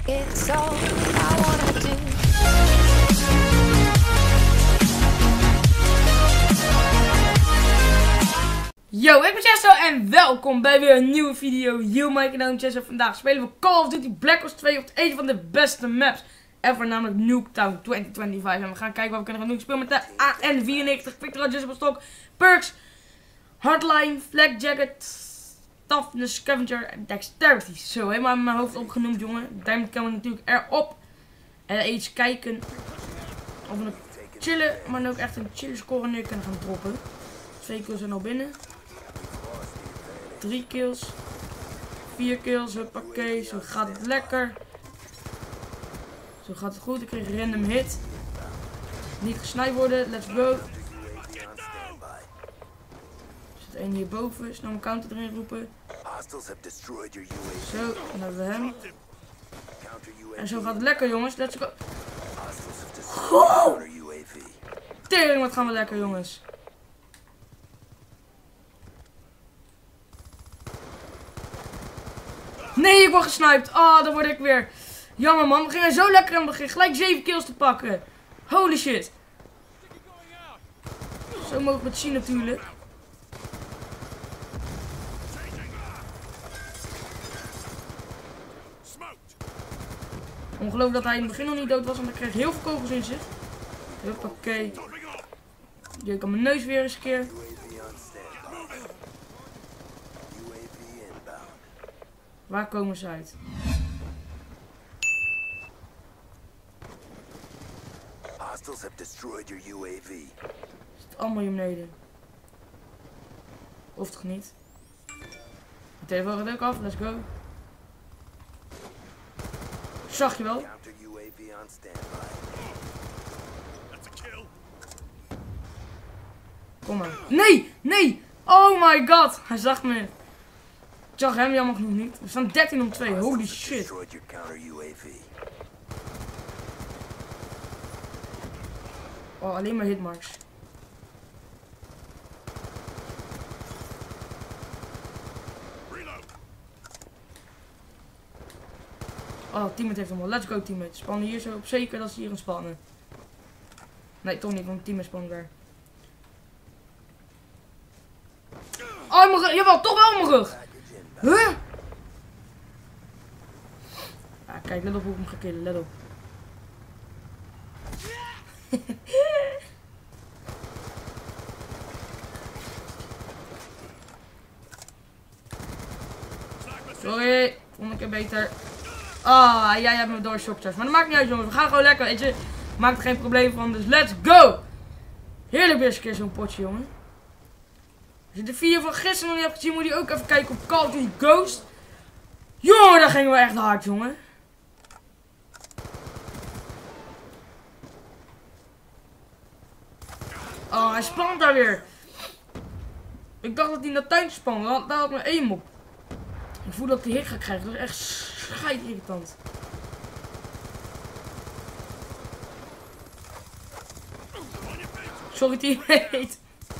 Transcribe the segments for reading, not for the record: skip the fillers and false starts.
It's all I wanna do. Yo, ik ben Chesto en welkom bij weer een nieuwe video. Yo, mijn kanaal Chesto. Vandaag spelen we Call of Duty Black Ops 2 op een van de beste maps ever, namelijk Nuketown 2025. En we gaan kijken wat we kunnen gaan doen. Ik speel met de AN94, Victor Adjustable Stock, Perks, Hardline, Flak Jacket, Toughness, Scavenger en Dexterity. Zo, helemaal in mijn hoofd opgenoemd, jongen. Diamond Cam natuurlijk erop. En eens kijken of we een chillen, maar nu ook echt een chille score neer kunnen gaan droppen. 2 kills zijn al binnen. 3 kills. 4 kills. Huppakee. Zo gaat het lekker. Zo gaat het goed. Ik kreeg een random hit. Niet gesniped worden. Let's go. Er zit één hierboven. Snel mijn counter erin roepen. Zo. Dan hebben we hem. En zo gaat het lekker, jongens. Let's go. Wow! Tering, wat gaan we lekker, jongens. Nee, ik word gesniped. Ah, dan word ik weer. Jammer, man. We gingen zo lekker aan het begin. Gelijk 7 kills te pakken. Holy shit. Zo mogen we het zien natuurlijk. Ongelooflijk dat hij in het begin nog niet dood was, want ik kreeg heel veel kogels in zich. Huppakee. Ik kan mijn neus weer eens een keer. Waar komen ze uit? Hostiles have destroyed your UAV. Is het allemaal hier beneden? Of toch niet? De telefoon gaat ook af, let's go. Zag je wel? Kom maar. Nee! Nee! Oh my god! Hij zag me. Ik zag hem jammer genoeg niet. We staan 13-2. Holy shit. Oh, alleen maar hitmarks. Oh, teammate heeft hem al. Let's go, teammate. Spannen hier zo op. Zeker dat ze hier gaan spannen. Nee, toch niet, want teammate spannen daar. Oh, in mijn rug. Jawel, toch wel in mijn rug. Huh? Ah, kijk, let op hoe ik hem ga killen. Let op. Sorry, vond ik het beter. Ah, jij hebt me door shockcharge. Maar dat maakt niet uit, jongens. We gaan gewoon lekker, weet je. Maakt er geen probleem van, dus let's go! Heerlijk weer eens een keer zo'n potje, jongen. Als je de 4 van gisteren nog niet hebt gezien, moet je ook even kijken op Call of Duty Ghost. Jongen, daar gingen we echt hard, jongen. Oh, hij spant daar weer. Ik dacht dat hij naar tuin spande. Daar had ik maar 1 op. Ik voel dat ik die hik ga krijgen. Dat is echt scheidirritant. Sorry, teammate.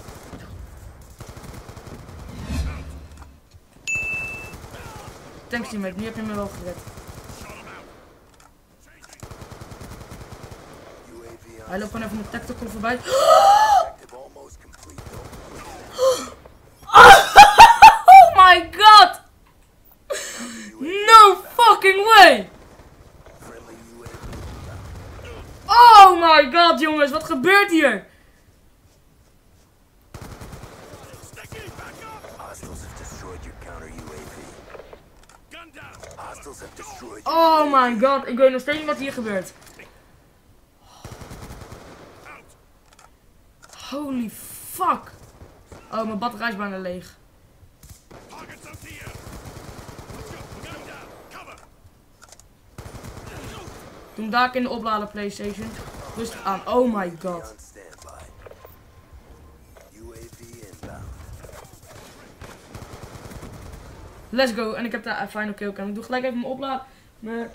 Thanks, teammate. Nu heb je me wel gered. Hij loopt gewoon even een tactical voorbij. Oh my god! No fucking way! Oh my god, jongens, wat gebeurt hier? Oh my god, ik weet nog steeds niet wat hier gebeurt. Holy fuck. Oh, mijn batterij is bijna leeg. Toen daar in de opladen PlayStation. Rustig aan. Oh my god. Let's go. En ik heb daar een final kill. Ik doe gelijk even mijn opladen. Mijn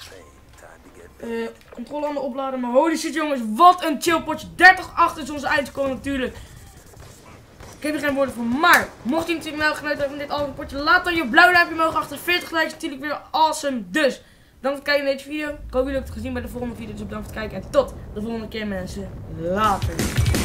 controle aan de opladen. Maar holy shit, jongens. Wat een chill potje. 30-8 is onze eindscore natuurlijk. Ik heb er geen woorden voor. Maar mocht je natuurlijk nou genoten hebben van dit album potje, laat dan je blauw duimpje omhoog achter. 40 likes natuurlijk weer awesome. Dus voor het kijken naar deze video. Ik hoop jullie het gezien bij de volgende video. Dus bedankt voor het kijken. En tot de volgende keer mensen. Later.